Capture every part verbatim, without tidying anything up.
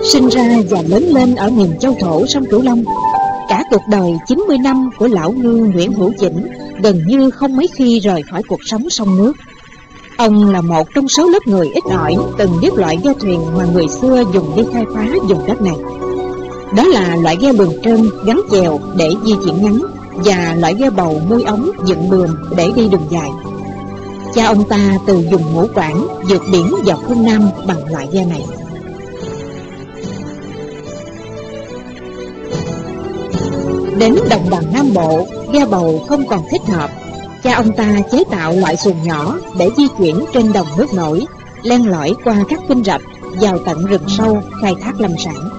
Sinh ra và lớn lên ở miền châu thổ sông Cửu Long, cả cuộc đời chín mươi năm của lão ngư Nguyễn Hữu Chỉnh gần như không mấy khi rời khỏi cuộc sống sông nước. Ông là một trong số lớp người ít ỏi từng biết loại ghe thuyền mà người xưa dùng đi khai phá vùng đất này. Đó là loại ghe luồn trơn gắn chèo để di chuyển ngắn, và loại ghe bầu mui ống dựng buồm để đi đường dài. Cha ông ta từ vùng Ngũ Quảng vượt biển vào phương Nam bằng loại ghe này. Đến đồng bằng Nam Bộ, ghe bầu không còn thích hợp. Cha ông ta chế tạo loại xuồng nhỏ để di chuyển trên đồng nước nổi, len lỏi qua các kênh rạch vào tận rừng sâu khai thác lâm sản.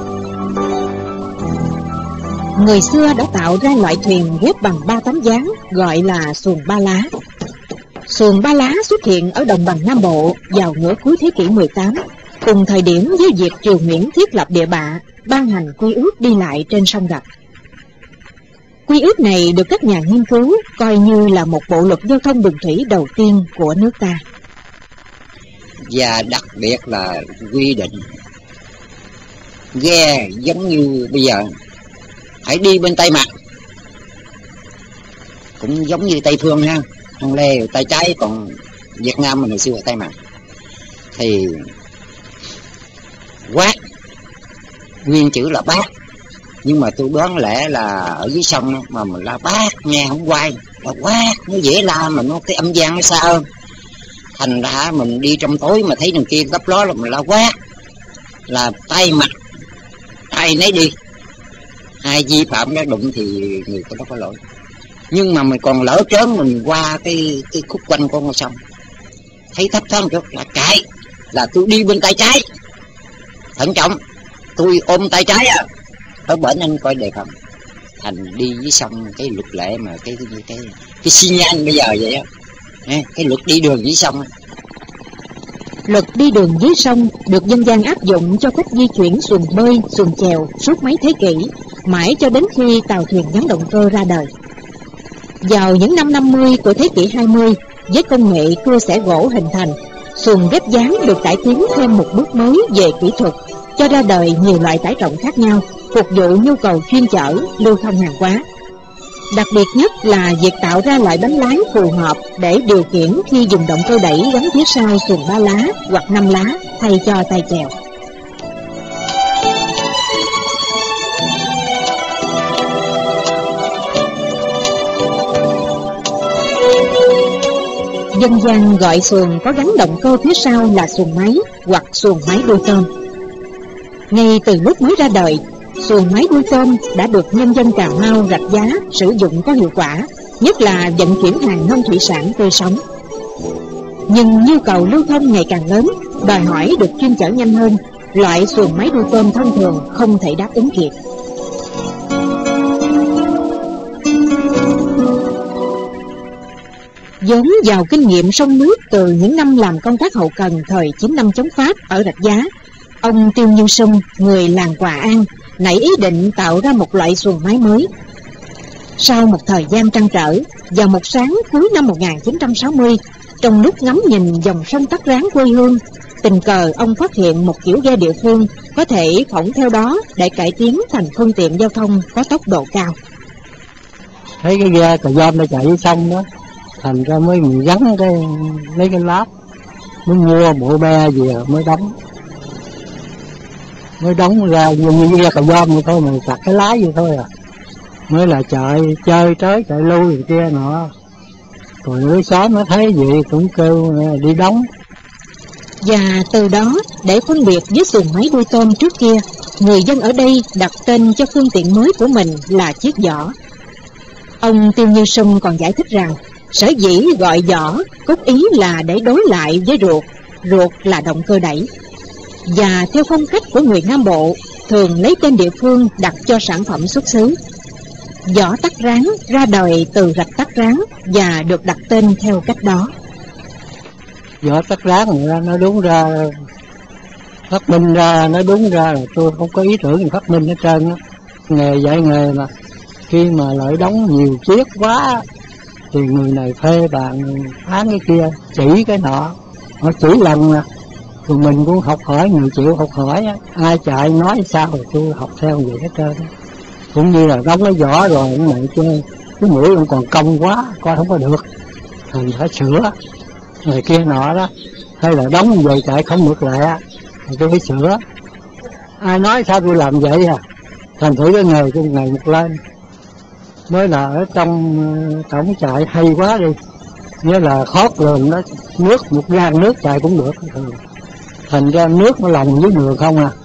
Người xưa đã tạo ra loại thuyền ghép bằng ba tấm ván gọi là xuồng ba lá. Xuồng ba lá xuất hiện ở đồng bằng Nam Bộ vào nửa cuối thế kỷ mười tám, cùng thời điểm với việc triều Nguyễn thiết lập địa bạ, ban hành quy ước đi lại trên sông Rạch. Quy ước này được các nhà nghiên cứu coi như là một bộ luật giao thông đường thủy đầu tiên của nước ta. Và đặc biệt là quy định ghe giống như bây giờ phải đi bên tay mặt, cũng giống như Tây Phương ha, thằng Lê tay trái, còn Việt Nam mình hồi xưa tay mặt. Thì quát nguyên chữ là bác, nhưng mà tôi đoán lẽ là ở dưới sông mà mình la bác nghe không quay, là quát nó dễ la mà nó cái âm vang nó xa hơn. Thành ra mình đi trong tối mà thấy đằng kia gấp ló là mình la quát, là tay mặt tay nấy đi. Hai vi phạm đã đụng thì người ta có lỗi. Nhưng mà mình còn lỡ trớn mình qua cái cái khúc quanh con sông, thấy thấp thoáng chút là chạy, là tôi đi bên tay trái, thận trọng, tôi ôm tay trái à, ở bển anh coi đề phòng. Thành đi với sông cái luật lệ mà cái cái cái cái xi nhan bây giờ vậy á, cái luật đi đường dưới sông. Luật đi đường dưới sông được dân gian áp dụng cho cách di chuyển xuồng bơi, xuồng chèo suốt mấy thế kỷ, mãi cho đến khi tàu thuyền gắn động cơ ra đời. Vào những năm năm mươi của thế kỷ hai mươi, với công nghệ cưa xẻ gỗ hình thành, xuồng ghép dáng được cải tiến thêm một bước mới về kỹ thuật, cho ra đời nhiều loại tải trọng khác nhau, phục vụ nhu cầu chuyên chở, lưu thông hàng hóa. Đặc biệt nhất là việc tạo ra loại bánh lái phù hợp để điều khiển khi dùng động cơ đẩy gắn phía sau xuồng ba lá hoặc năm lá thay cho tay chèo. Dân gian gọi xuồng có gắn động cơ phía sau là xuồng máy hoặc xuồng máy đuôi tôm. Ngay từ lúc mới ra đời, xuồng máy đuôi tôm đã được nhân dân Cà Mau, Rạch Giá sử dụng có hiệu quả, nhất là vận chuyển hàng nông thủy sản tươi sống. Nhưng nhu cầu lưu thông ngày càng lớn, đòi hỏi được chuyên chở nhanh hơn, loại xuồng máy đuôi tôm thông thường không thể đáp ứng kịp. Vốn vào kinh nghiệm sông nước từ những năm làm công tác hậu cần thời chín năm chống Pháp ở Rạch Giá, ông Tiêu Như Sung, người làng Hòa An, nảy ý định tạo ra một loại xuồng máy mới. Sau một thời gian trăn trở, vào một sáng cuối năm một nghìn chín trăm sáu mươi, trong lúc ngắm nhìn dòng sông Tắc Rán quê hương, tình cờ ông phát hiện một kiểu ghe địa phương có thể phỏng theo đó để cải tiến thành phương tiện giao thông có tốc độ cao. Thấy cái ghe cà dom nó chạy dưới sông đó, thành ra mới gắn cái lấy cái láp, mới mua bộ be về mới đóng, mới đóng ra như như ghe cà dom vậy thôi, mà chặt cái lái vậy thôi à, mới là chạy chơi tới chạy lui rồi kia nọ. Rồi lưới xóm nó thấy vậy cũng kêu đi đóng. Và từ đó, để phân biệt với xuồng máy đuôi tôm trước kia, người dân ở đây đặt tên cho phương tiện mới của mình là chiếc giỏ. Ông Tiêu Như Sung còn giải thích rằng, sở dĩ gọi giỏ cốt ý là để đối lại với ruột, ruột là động cơ đẩy. Và theo phong cách của người Nam Bộ, thường lấy tên địa phương đặt cho sản phẩm xuất xứ. Giỏ Tắc Rán ra đời từ rạch Tắc Rán và được đặt tên theo cách đó. Giỏ Tắc Rán nó đúng ra, phát minh ra, nó đúng ra là tôi không có ý tưởng gì phát minh hết trơn á. Nghề dạy nghề mà, khi mà lại đóng nhiều chiếc quá thì người này phê bạn phán cái kia, chỉ cái nọ, họ chỉ lần nè, Rồi mình cũng học hỏi, người chịu học hỏi á. Ai chạy nói sao rồi tôi học theo vậy hết trơn. Cũng như là đóng cái vỏ rồi cũng vậy chứ, cái mũi cũng còn cong quá, coi không có được, thì phải sửa người kia nọ đó. Hay là đóng về chạy không mượt lẹ thì tôi phải sửa. Ai nói sao tôi làm vậy à. Thành thử cái nghề tôi ngày một lên. Mới là ở trong tổng chạy hay quá đi, nghĩa là khót lường đó, nước một gan nước chạy cũng được. Thành ra nước nó lòng với người không à.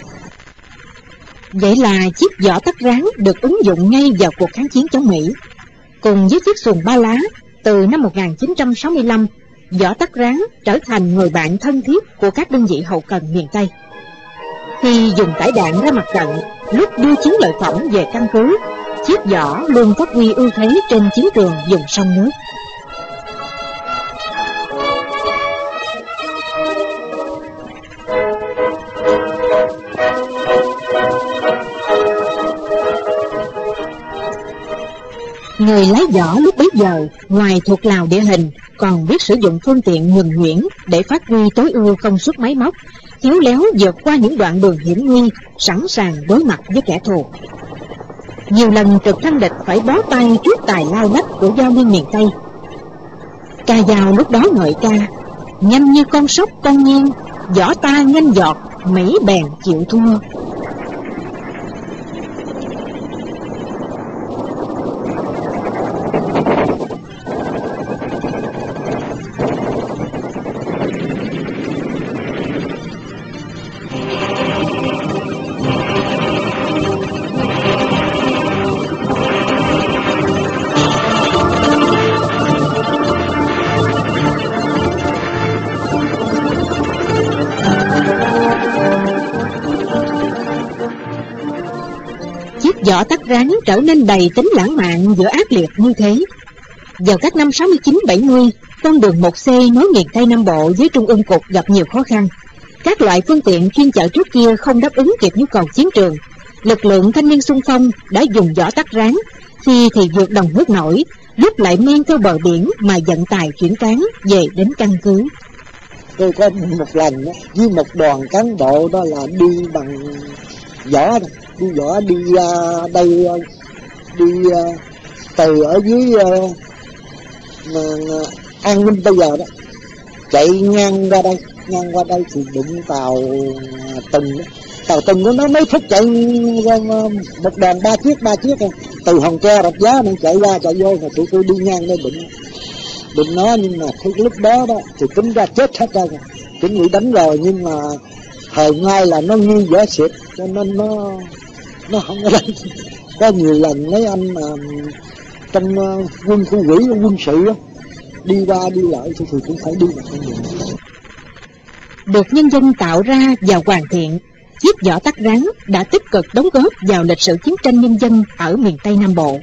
Vậy là chiếc vỏ tắc rán được ứng dụng ngay vào cuộc kháng chiến chống Mỹ. Cùng với chiếc xuồng ba lá, từ năm một nghìn chín trăm sáu mươi lăm, vỏ tắc rán trở thành người bạn thân thiết của các đơn vị hậu cần miền Tây. Khi dùng tải đạn ra mặt trận, lúc đưa chiến lợi phẩm về căn cứ, chiếc vỏ luôn phát huy ưu thế trên chiến trường vùng sông nước. Người lái vỏ lúc bấy giờ, ngoài thuộc lào địa hình, còn biết sử dụng phương tiện nhuần nhuyễn để phát huy tối ưu công suất máy móc, khéo léo vượt qua những đoạn đường hiểm nguy, sẵn sàng đối mặt với kẻ thù. Nhiều lần trực thăng địch phải bó tay trước tài lao lách của giao liên miền Tây. Ca Dao lúc đó ngợi ca: nhanh như con sóc con nhiên, võ ta nhanh giọt, Mỹ bèn chịu thua. Vỏ tắc rán trở nên đầy tính lãng mạn giữa ác liệt như thế. Vào các năm sáu mươi chín bảy mươi, con đường một C nối miền Tây Nam Bộ với Trung ương Cục gặp nhiều khó khăn. Các loại phương tiện chuyên chở trước kia không đáp ứng kịp nhu cầu chiến trường. Lực lượng thanh niên xung phong đã dùng vỏ tắc rán, khi thì vượt đồng nước nổi, lúc lại men theo bờ biển mà vận tài chuyển cán về đến căn cứ. Tôi có một lần đó, với một đoàn cán bộ đó là đi bằng vỏ đó. Đi vỏ đi uh, đây uh, đi uh, từ ở dưới uh, uh, An Ninh bây giờ đó, chạy ngang qua đây ngang qua đây thì đụng tàu uh, Tùng đó. Tàu Tùng đó nó mấy phút chạy uh, một đoàn ba chiếc ba chiếc uh, từ Hòn Tre Rạch Giá nó chạy ra chạy vô, rồi tụi tôi đi ngang đây đụng đụng nó. Nhưng mà cái lúc đó đó thì tính ra chết hết trơn rồi, chuẩn bị đánh rồi, nhưng mà thời ngay là nó nghi vỏ xịt cho nên nó nó không có đánh. Có nhiều lần mấy anh mà trong uh, quân khu quỹ quân sự đó, đi qua đi lại thì, thì cũng phải đi vào con đường. Được nhân dân tạo ra và hoàn thiện, chiếc vỏ tắc rán đã tích cực đóng góp vào lịch sử chiến tranh nhân dân ở miền Tây Nam Bộ.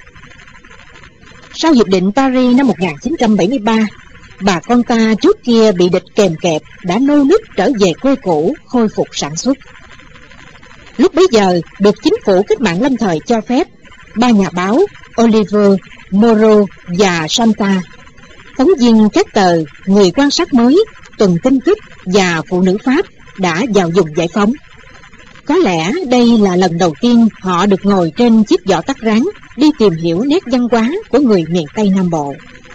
Sau Hiệp định Paris năm một nghìn chín trăm bảy mươi ba, bà con ta trước kia bị địch kèm kẹp đã nô nức trở về quê cũ, khôi phục sản xuất. Lúc bấy giờ được chính phủ cách mạng lâm thời cho phép, ba nhà báo Oliver, Moro và Santa, phóng viên các tờ Người Quan Sát Mới, Tuần Tin Tức và Phụ Nữ Pháp đã vào vùng giải phóng. Có lẽ đây là lần đầu tiên họ được ngồi trên chiếc vỏ tắc rán đi tìm hiểu nét văn hóa của người miền Tây Nam Bộ.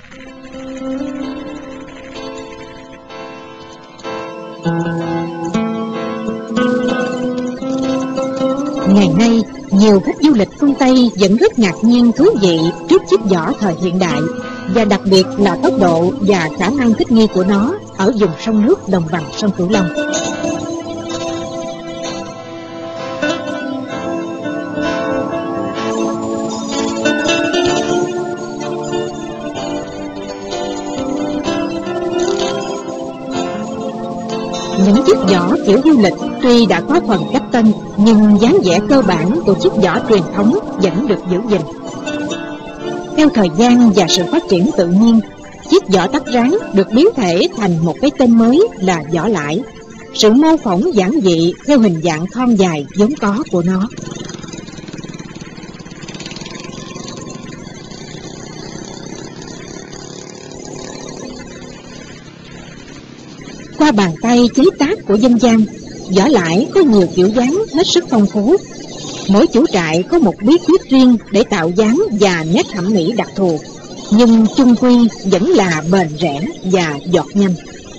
Ngày nay, nhiều khách du lịch phương Tây vẫn rất ngạc nhiên thú vị trước chiếc vỏ thời hiện đại, và đặc biệt là tốc độ và khả năng thích nghi của nó ở vùng sông nước đồng bằng sông Cửu Long. Những chiếc vỏ kiểu du lịch tuy đã có phần cách tân, nhưng dáng vẻ cơ bản của chiếc vỏ truyền thống vẫn được giữ gìn. Theo thời gian và sự phát triển tự nhiên, chiếc vỏ tắc rán được biến thể thành một cái tên mới là vỏ lãi, sự mô phỏng giản dị theo hình dạng thon dài vốn có của nó. Qua bàn tay chế tác của dân gian, vỏ lãi có nhiều kiểu dáng hết sức phong phú. Mỗi chủ trại có một bí quyết riêng để tạo dáng và nét thẩm mỹ đặc thù, nhưng chung quy vẫn là bền rẽ và giọt nhanh.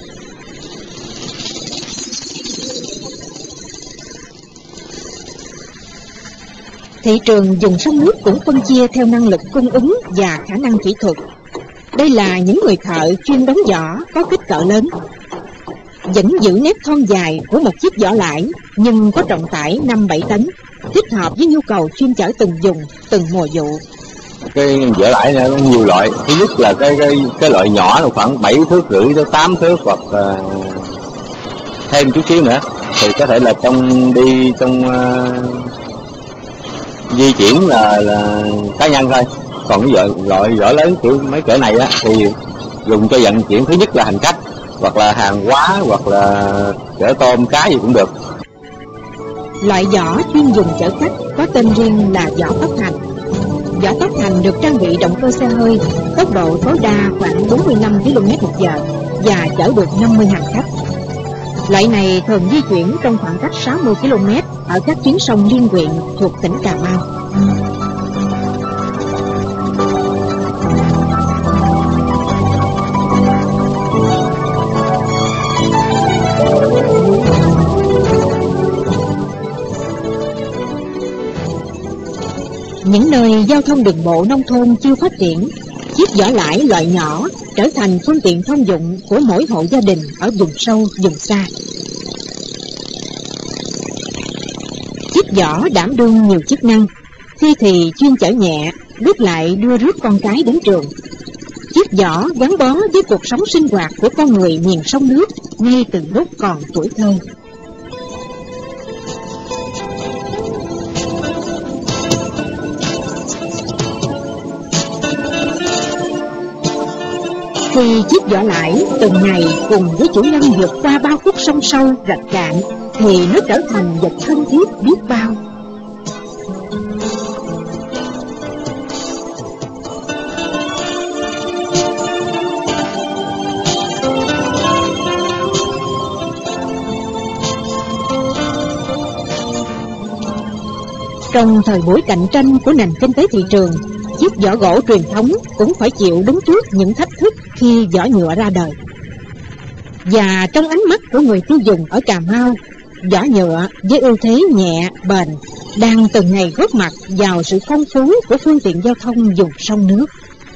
Thị trường dùng sông nước cũng phân chia theo năng lực cung ứng và khả năng kỹ thuật. Đây là những người thợ chuyên đóng vỏ có kích cỡ lớn, vẫn giữ nét thon dài của một chiếc vỏ lãi, nhưng có trọng tải năm bảy tấn, thích hợp với nhu cầu chuyên chở từng vùng, từng mùa vụ. Cái vỏ lãi này có nhiều loại. Thứ nhất là cái cái cái loại nhỏ là khoảng bảy thước rưỡi tới tám thước, hoặc uh, thêm chút xíu nữa thì có thể là trong đi trong uh, di chuyển là, là cá nhân thôi. Còn cái loại loại vỏ lớn kiểu mấy cỡ này á thì dùng cho vận chuyển, thứ nhất là hành khách, hoặc là hàng hóa, hoặc là chở tôm cá gì cũng được. Loại vỏ chuyên dùng chở khách có tên riêng là vỏ tốc hành. Vỏ tốc hành được trang bị động cơ xe hơi, tốc độ tối đa khoảng bốn mươi lăm ki lô mét một giờ và chở được năm mươi hành khách. Loại này thường di chuyển trong khoảng cách sáu mươi ki lô mét ở các tuyến sông liên huyện thuộc tỉnh Cà Mau. Những nơi giao thông đường bộ nông thôn chưa phát triển, chiếc vỏ lãi loại nhỏ trở thành phương tiện thông dụng của mỗi hộ gia đình ở vùng sâu, vùng xa. Chiếc vỏ đảm đương nhiều chức năng, khi thì chuyên chở nhẹ, lúc lại đưa rước con cái đến trường. Chiếc vỏ gắn bó với cuộc sống sinh hoạt của con người miền sông nước ngay từ lúc còn tuổi thơ. Khi chiếc vỏ lãi từng ngày cùng với chủ nhân vượt qua bao khúc sông sâu, rạch cạn, thì nó trở thành vật thân thiết biết bao. Trong thời buổi cạnh tranh của nền kinh tế thị trường, chiếc vỏ gỗ truyền thống cũng phải chịu đứng trước những thách thức khi vỏ nhựa ra đời. Và trong ánh mắt của người tiêu dùng ở Cà Mau, vỏ nhựa với ưu thế nhẹ, bền đang từng ngày góp mặt vào sự phong phú của phương tiện giao thông vùng sông nước.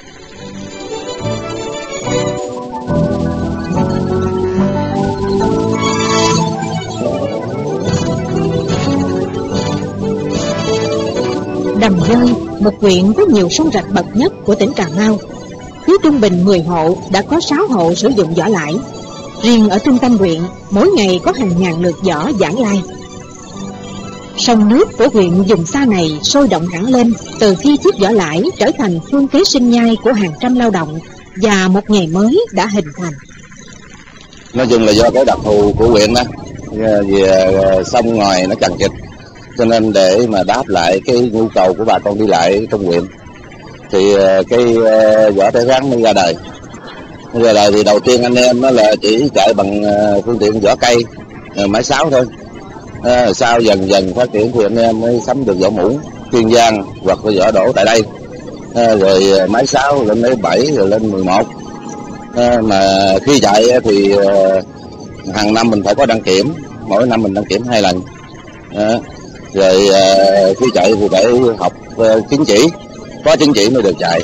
Đầm Rơi, một huyện có nhiều sông rạch bậc nhất của tỉnh Cà Mau, cứ trung bình mười hộ đã có sáu hộ sử dụng vỏ lãi. Riêng ở trung tâm huyện, mỗi ngày có hàng ngàn lượt vỏ vãng lai. Sông nước của huyện vùng xa này sôi động hẳn lên từ khi chiếc vỏ lãi trở thành phương kế sinh nhai của hàng trăm lao động và một nghề mới đã hình thành. Nói chung là do cái đặc thù của huyện đó, vì sông ngoài nó chằng chịt, cho nên để mà đáp lại cái nhu cầu của bà con đi lại trong huyện thì cái vỏ thể rắn mới ra đời. Ra đời thì đầu tiên anh em nó là chỉ chạy bằng phương tiện vỏ cây, máy sáo thôi. À, sau dần dần phát triển thì anh em mới sắm được vỏ mũ Kiên Giang hoặc là vỏ đổ tại đây. À, rồi máy sáo lên đến bảy rồi lên mười một. À, mà khi chạy thì hàng năm mình phải có đăng kiểm, mỗi năm mình đăng kiểm hai lần. À, rồi uh, khi chạy thì phải học uh, chứng chỉ, có chứng chỉ mới được chạy.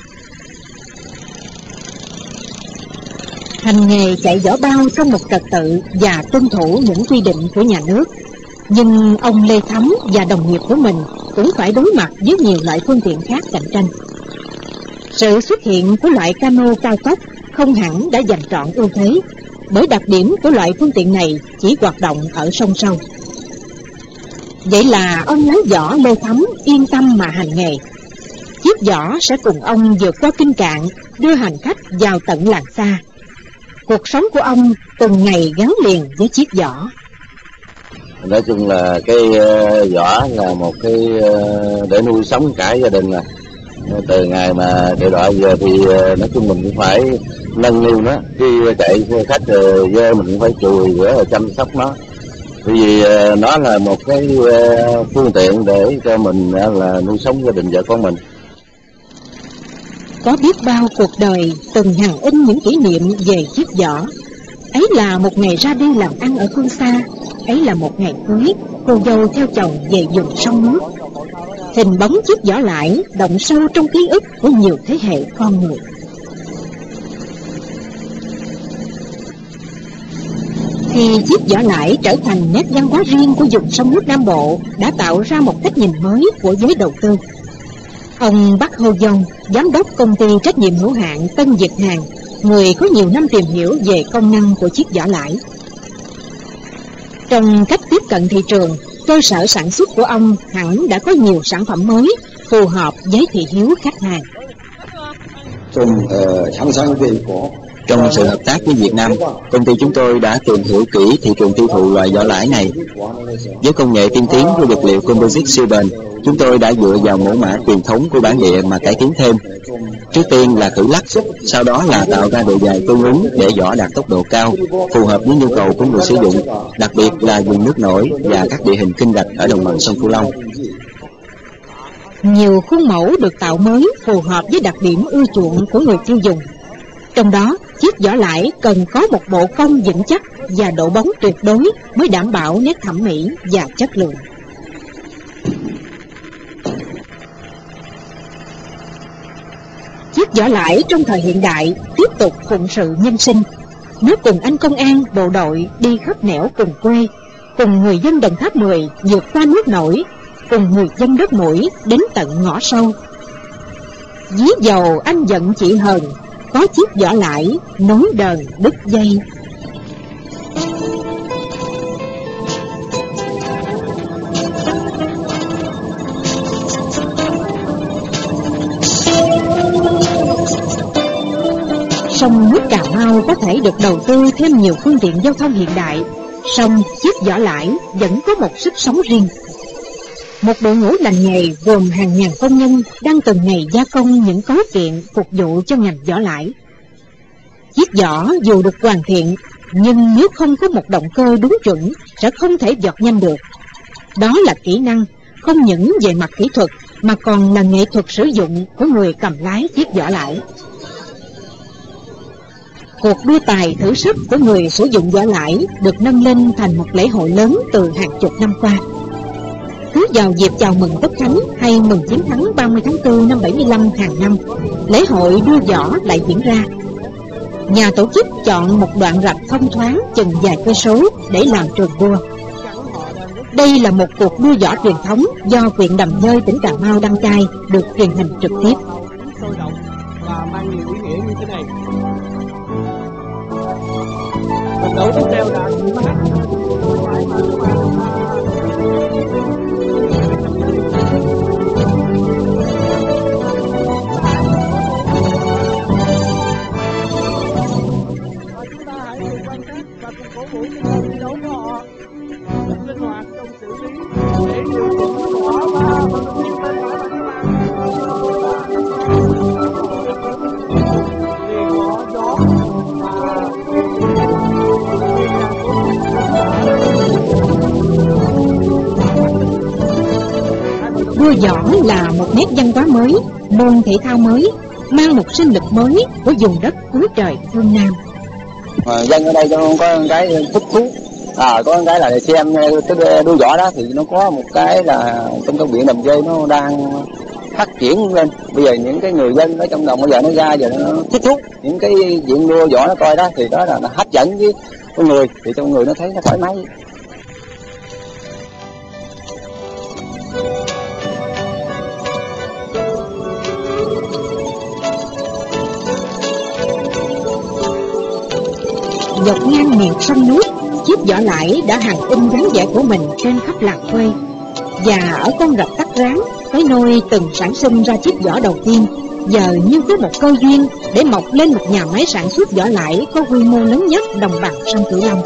Hành nghề chạy vỏ bao trong một trật tự và tuân thủ những quy định của nhà nước, nhưng ông Lê Thấm và đồng nghiệp của mình cũng phải đối mặt với nhiều loại phương tiện khác cạnh tranh. Sự xuất hiện của loại cano cao tốc không hẳn đã giành trọn ưu thế, bởi đặc điểm của loại phương tiện này chỉ hoạt động ở sông sâu. Vậy là ông lái vỏ Lê Thấm yên tâm mà hành nghề. Chiếc vỏ sẽ cùng ông vượt qua kinh cạn, đưa hành khách vào tận làng xa. Cuộc sống của ông từng ngày gắn liền với chiếc vỏ. Nói chung là cái uh, vỏ là một cái uh, để nuôi sống cả gia đình. À. Từ ngày mà để đợi giờ thì uh, nói chung mình cũng phải nâng niu nó. Khi chạy khách dơ mình cũng phải chùi rửa và chăm sóc nó, bởi vì nó là một cái phương tiện để cho mình là nuôi sống gia đình vợ con mình. Có biết bao cuộc đời từng hằn in những kỷ niệm về chiếc giỏ. Ấy là một ngày ra đi làm ăn ở phương xa, ấy là một ngày cưới, cô dâu theo chồng về vùng sông nước. Hình bóng chiếc giỏ lãi đậm sâu trong ký ức của nhiều thế hệ con người. Khi chiếc giỏ lãi trở thành nét văn hóa riêng của vùng sông nước Nam Bộ, đã tạo ra một cách nhìn mới của giới đầu tư. Ông Bắc Hô Dông, giám đốc công ty trách nhiệm hữu hạn Tân Việt Hàng, người có nhiều năm tìm hiểu về công năng của chiếc giỏ lãi. Trong cách tiếp cận thị trường, cơ sở sản xuất của ông hẳn đã có nhiều sản phẩm mới phù hợp với thị hiếu khách hàng. Trong sự hợp tác với Việt Nam, công ty chúng tôi đã tìm hiểu kỹ thị trường tiêu thụ loại giỏ lãi này. Với công nghệ tiên tiến của vật liệu composite siêu bền, chúng tôi đã dựa vào mẫu mã truyền thống của bản địa mà cải tiến thêm. Trước tiên là khử lắc, sau đó là tạo ra độ dài tương ứng để giỏ đạt tốc độ cao, phù hợp với nhu cầu của người sử dụng, đặc biệt là vùng nước nổi và các địa hình kênh rạch ở đồng bằng sông Cửu Long. Nhiều khuôn mẫu được tạo mới phù hợp với đặc điểm ưa chuộng của người tiêu dùng. Trong đó, chiếc giỏ lãi cần có một bộ cong vững chắc và độ bóng tuyệt đối mới đảm bảo nét thẩm mỹ và chất lượng. Chiếc giỏ lãi trong thời hiện đại tiếp tục phụng sự nhân sinh. Nó cùng anh công an, bộ đội đi khắp nẻo cùng quê, cùng người dân Đồng Tháp mười vượt qua nước nổi, cùng người dân đất Mũi đến tận ngõ sâu. Dí dầu anh giận chị hờn, có chiếc giỏ lãi nối đờn đứt dây. Sông nước Cà Mau có thể được đầu tư thêm nhiều phương tiện giao thông hiện đại, song chiếc giỏ lãi vẫn có một sức sống riêng. Một đội ngũ lành nghề gồm hàng ngàn công nhân đang từng ngày gia công những cấu kiện phục vụ cho ngành giỏ lãi. Chiếc giỏ dù được hoàn thiện, nhưng nếu không có một động cơ đúng chuẩn sẽ không thể giọt nhanh được. Đó là kỹ năng không những về mặt kỹ thuật mà còn là nghệ thuật sử dụng của người cầm lái chiếc giỏ lãi. Cuộc đua tài thử sức của người sử dụng giỏ lãi được nâng lên thành một lễ hội lớn từ hàng chục năm qua. Cứ vào dịp chào mừng Tất Khánh hay mừng chiến thắng ba mươi tháng tư năm bảy mươi lăm hàng năm, lễ hội đua giỏ lại diễn ra. Nhà tổ chức chọn một đoạn rạch thông thoáng chừng vài cây số để làm trường đua. Đây là một cuộc đua giỏ truyền thống do huyện Đầm Dơi, tỉnh Cà Mau đăng cai, được truyền hình trực tiếp. Sôi động và mang nhiều ý nghĩa như thế này. Phần đấu tiếp theo là đua giỏ là một nét văn hóa mới, môn thể thao mới, mang một sinh lực mới của vùng đất cuối trời phương Nam. À, dân ở đây có có cái thích thú, à, có cái là xem cái đua giỏ đó thì nó có một cái là trong công viện Đầm Dơi nó đang phát triển lên. Bây giờ những cái người dân ở trong đồng bây giờ nó ra giờ nó thích thú những cái chuyện đua giỏ nó coi đó thì đó là nó hấp dẫn với con người, thì trong người nó thấy nó thoải mái. Dọc ngang miền sông nước, chiếc giỏ lãi đã hằn in dáng vẻ của mình trên khắp làng quê. Và ở con rạch Tắc Rán, cái nôi từng sản sinh ra chiếc giỏ đầu tiên, giờ như có một cơ duyên để mọc lên một nhà máy sản xuất giỏ lãi có quy mô lớn nhất đồng bằng sông Cửu Long.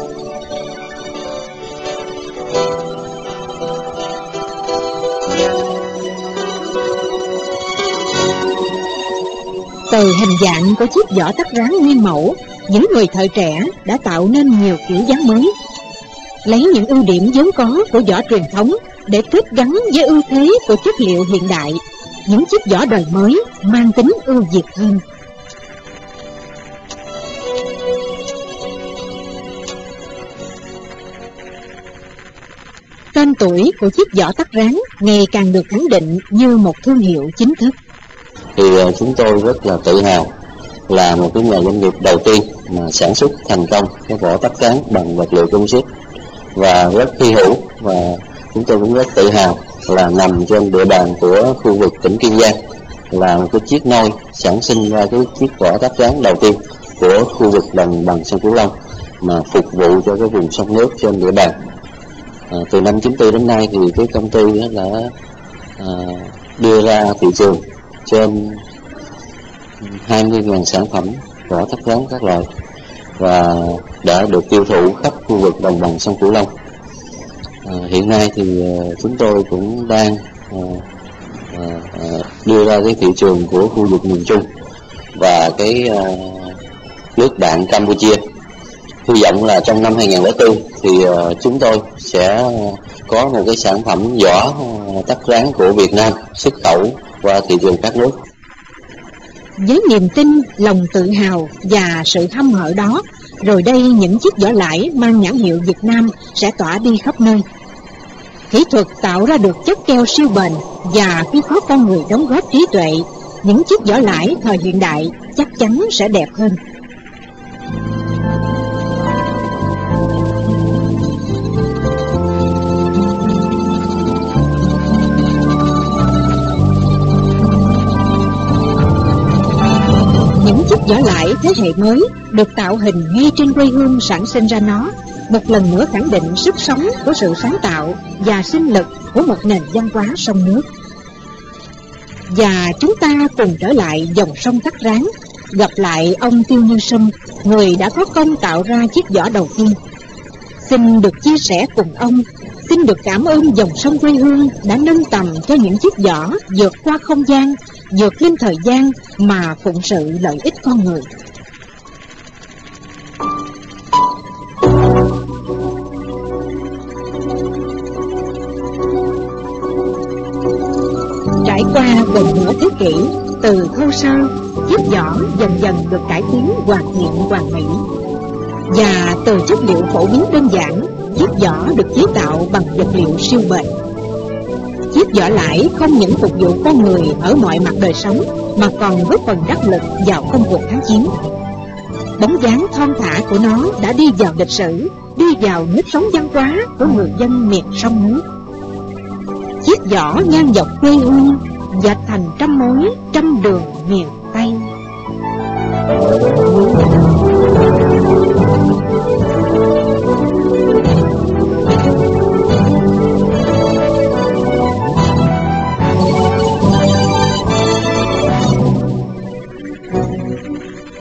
Từ Từ hình dạng của chiếc vỏ tắc rán nguyên mẫu, những người thợ trẻ đã tạo nên nhiều kiểu dáng mới, lấy những ưu điểm vốn có của vỏ truyền thống để kết gắn với ưu thế của chất liệu hiện đại. Những chiếc vỏ đời mới mang tính ưu việt hơn. Tên tuổi của chiếc vỏ tắc rán ngày càng được khẳng định như một thương hiệu chính thức. Thì chúng tôi rất là tự hào là một cái nhà doanh nghiệp đầu tiên mà sản xuất thành công cái vỏ tắc rán bằng vật liệu composite, và rất hy hữu, và chúng tôi cũng rất tự hào là nằm trên địa bàn của khu vực tỉnh Kiên Giang, là một cái chiếc nôi sản sinh ra cái chiếc vỏ tắc rán đầu tiên của khu vực đồng bằng sông Cửu Long mà phục vụ cho cái vùng sông nước trên địa bàn. À, từ năm chín tư đến nay thì cái công ty đã à, đưa ra thị trường trên hai mươi nghìn sản phẩm vỏ tắc rán các loại và đã được tiêu thụ khắp khu vực đồng bằng sông Cửu Long. À, hiện nay thì uh, chúng tôi cũng đang uh, uh, đưa ra cái thị trường của khu vực miền Trung và cái uh, nước bạn Campuchia. Hy vọng là trong năm hai nghìn lẻ bốn thì uh, chúng tôi sẽ có một cái sản phẩm vỏ uh, tắc rán của Việt Nam xuất khẩu qua thị trường các nước. Với niềm tin, lòng tự hào và sự hăm hở đó, rồi đây những chiếc vỏ lãi mang nhãn hiệu Việt Nam sẽ tỏa đi khắp nơi. Kỹ thuật tạo ra được chất keo siêu bền, và khi có con người đóng góp trí tuệ, những chiếc vỏ lãi thời hiện đại chắc chắn sẽ đẹp hơn. Những chiếc vỏ lãi thế hệ mới được tạo hình ngay trên quê hương sản sinh ra nó, một lần nữa khẳng định sức sống của sự sáng tạo và sinh lực của một nền văn hóa sông nước. Và chúng ta cùng trở lại dòng sông Tắc Rán, gặp lại ông Tiêu Như Sâm, người đã có công tạo ra chiếc vỏ đầu tiên. Xin được chia sẻ cùng ông, xin được cảm ơn dòng sông quê hương đã nâng tầm cho những chiếc vỏ vượt qua không gian, vượt lên thời gian mà phụng sự lợi ích con người. Trải qua gần nửa thế kỷ, từ thô sơ, chiếc vỏ dần dần được cải tiến hoàn thiện hoàn mỹ. Và từ chất liệu phổ biến đơn giản, chiếc vỏ được chế tạo bằng vật liệu siêu bền. Chiếc vỏ lãi không những phục vụ con người ở mọi mặt đời sống, mà còn góp phần đắc lực vào công cuộc kháng chiến. Bóng dáng thon thả của nó đã đi vào lịch sử, đi vào nếp sống văn hóa của người dân miền sông nước. Chiếc vỏ ngang dọc quê hương, dệt thành trăm mối trăm đường miền Tây.